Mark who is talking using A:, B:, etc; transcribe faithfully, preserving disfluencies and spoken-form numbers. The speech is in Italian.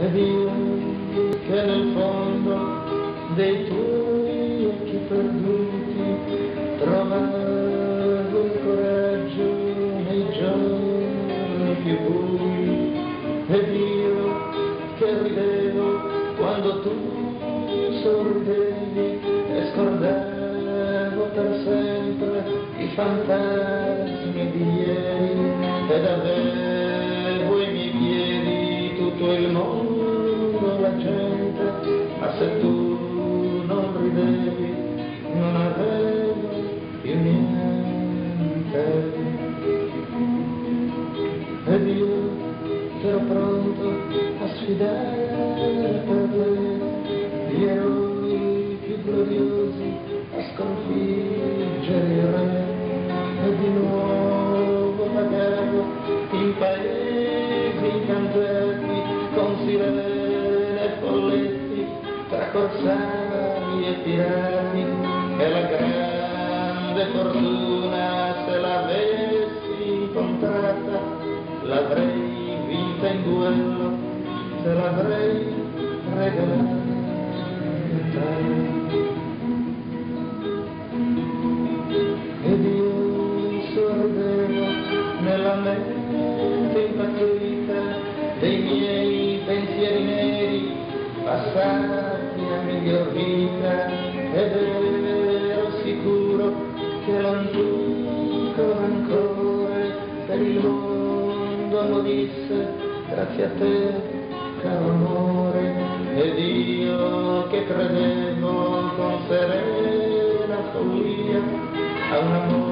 A: ed io che nel fondo dei tuoi occhi perduti trovavo il coraggio nei giorni più bui, ed io che ridevo quando tu sorridevi e scordavo per sempre i fantasmi di ieri, ed avevo ai miei piedi tutto il mondo, la gente, ma se tu non ridevi non avevo più niente. Ed io che ero pronto a sfidare per te gli eroi più gloriosi, a sconfiggere il re, e di nuovo vagavo in paesi incantati con sirene e folletti, tra corsari e pirati, e la grande fortuna, se l'avessi incontrata, l'avrei vinta in duello, te l'avrei regalata. Ed io sorvedo nella mente impazzita dei miei pensieri neri, passati a miglior vita, ed ero sicuro che l'antico rancore per il mondo morisse grazie a te, caro amore. Ed io che credevo con serena follia a un amore